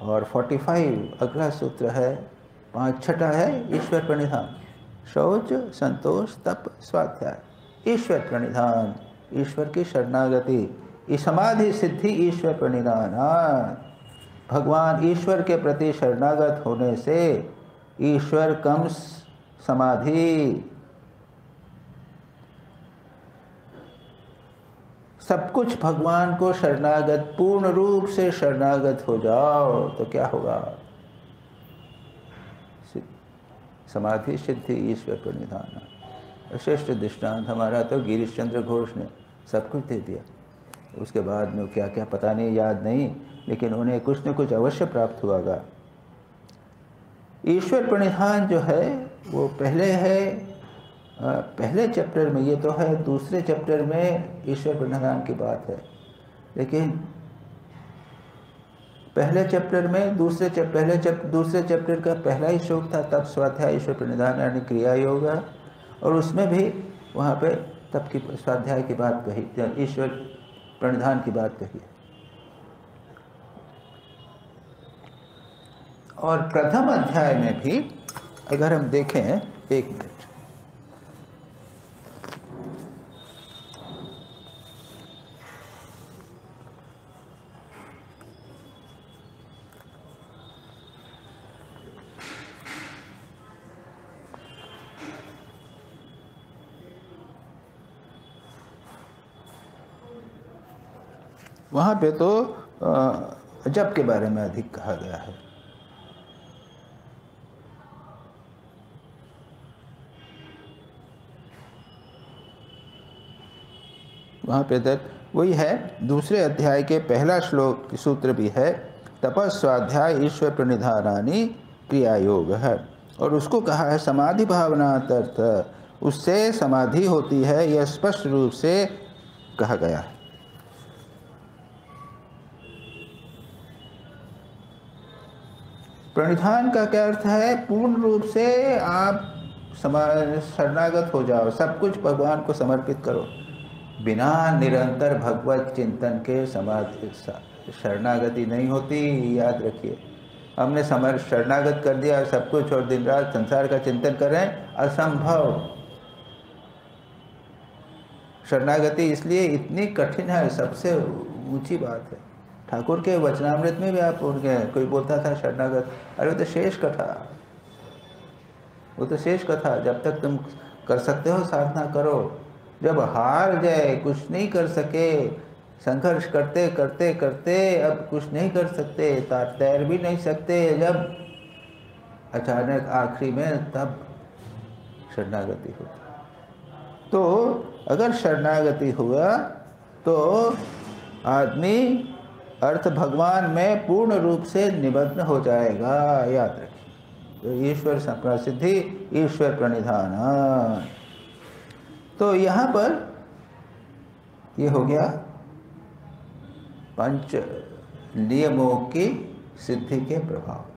और 45 अगला सूत्र है, 5 छठा है ईश्वर प्रणिधान। शौच, संतोष, तप, स्वाध्याय, ईश्वर प्रणिधान, ईश्वर की शरणागति, समाधि सिद्धि ईश्वर प्रणिधान। भगवान ईश्वर के प्रति शरणागत होने से ईश्वर कम समाधि, सब कुछ भगवान को शरणागत, पूर्ण रूप से शरणागत हो जाओ तो क्या होगा? समाधि सिद्धि ईश्वर प्रणिधान। श्रेष्ठ दृष्टांत हमारा तो गिरीश चंद्र घोष ने सब कुछ दे दिया। उसके बाद में क्या क्या पता नहीं, याद नहीं, लेकिन उन्हें कुछ न कुछ अवश्य प्राप्त हुआगा। ईश्वर प्रणिधान जो है वो पहले है, पहले चैप्टर में, ये तो है दूसरे चैप्टर में ईश्वर प्रणिधान की बात है, लेकिन पहले चैप्टर में दूसरे चैप्टर का पहला ही श्लोक था तप स्वाध्याय ईश्वर प्रणिधान यानी क्रिया योग, और उसमें भी वहाँ पे तप की स्वाध्याय की बात कही, ईश्वर प्रणिधान की बात कही। और प्रथम अध्याय में भी अगर हम देखें, एक मिनट, वहाँ पे तो जप के बारे में अधिक कहा गया है। वहाँ पे तक वही है, दूसरे अध्याय के पहला श्लोक सूत्र भी है, तपस्वाध्याय ईश्वर प्रणिधानानि क्रिया योग है, और उसको कहा है समाधि भावनातर्थ, उससे समाधि होती है, यह स्पष्ट रूप से कहा गया है। प्रणिधान का क्या अर्थ है? पूर्ण रूप से आप शरणागत हो जाओ, सब कुछ भगवान को समर्पित करो, बिना निरंतर भगवत चिंतन के समाधि शरणागति नहीं होती, याद रखिए। हमने शरणागत कर दिया सब कुछ और दिन रात संसार का चिंतन करें, असंभव। शरणागति इसलिए इतनी कठिन है, सबसे ऊंची बात है। ठाकुर के वचनामृत में भी आप उनके कोई बोलता था शरणागत, अरे वो तो शेष कथा, वो तो शेष कथा। जब तक तुम कर सकते हो साधना करो, जब हार जाए, कुछ नहीं कर सके, संघर्ष करते करते करते अब कुछ नहीं कर सकते, तैर भी नहीं सकते, जब अचानक आखिरी में तब शरणागति होती। तो अगर शरणागति हुआ तो आदमी अर्थ भगवान में पूर्ण रूप से निमग्न हो जाएगा, याद रखिए। तो ईश्वर संप्रसिद्धि ईश्वर प्रणिधान। तो यहाँ पर ये हो गया 5 नियमों की सिद्धि के प्रभाव।